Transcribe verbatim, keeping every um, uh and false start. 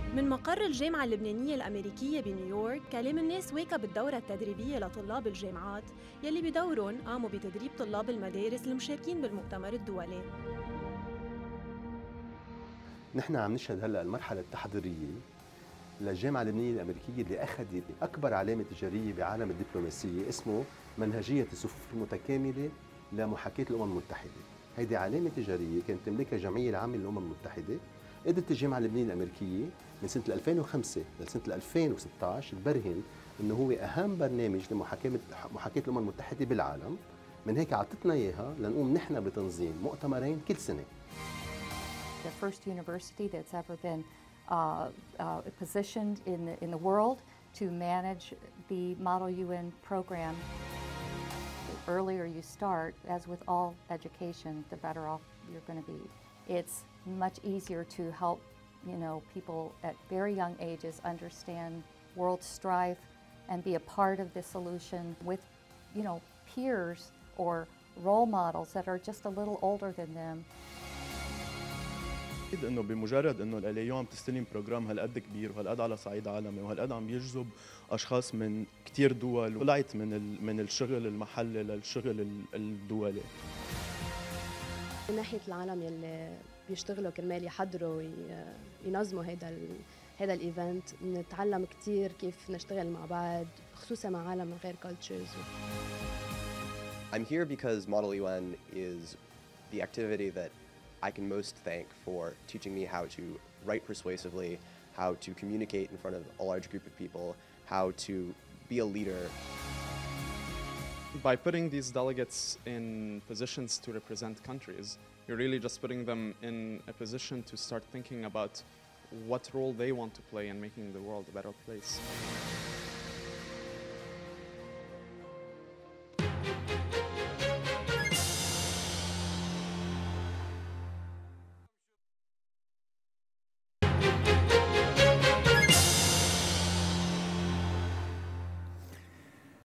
من مقر الجامعة اللبنانية الأمريكية بنيويورك كلام الناس واكب بالدورة التدريبية لطلاب الجامعات يلي بدورهم قاموا بتدريب طلاب المدارس المشاركين بالمؤتمر الدولي. نحن عم نشهد هلا المرحلة التحضيرية للجامعة اللبنانية الأمريكية اللي أخذت أكبر علامة تجارية بعالم الدبلوماسية اسمه منهجية الصفوف المتكاملة لمحاكاة الأمم المتحدة. هيدي علامة تجارية كانت تملكها الجمعية العامة للأمم المتحدة. قدرت الجامعة اللبنانية الأمريكية من سنة ألفين وخمسة لسنة ألفين وستة عشر تبرهن إنه هو أهم برنامج لمحاكاة محاكاة الأمم المتحدة بالعالم. من هيك عطتنا إياها لنقوم نحن بتنظيم مؤتمرين كل سنة. The first university that's ever been uh, uh, positioned in the, in the world to manage the Model U N program. The earlier you start, as with all education, the better off you're going to be. It's much easier to help, you know, people at very young ages understand world strife and be a part of the solution with, you know, peers or role models that are just a little older than them. أكيد إنه بمجرد إنه الأليو عم تستلم بروجرام هالقد كبير وهالقد على صعيد عالمي وهالقد عم يجذب أشخاص من كتير دول وطلعت من ال من الشغل المحلي للشغل الدولي. من ناحية العالم يلي بيشتغلوا كرمال يحضروا وينظموا هيدا هيدا الإيفنت بنتعلم كتير كيف نشتغل مع بعض خصوصا مع عالم من غير cultures. I'm here because Model U N is the activity that I can most thank for teaching me how to write persuasively, how to communicate in front of a large group of people, how to be a leader. By putting these delegates in positions to represent countries, you're really just putting them in a position to start thinking about what role they want to play in making the world a better place.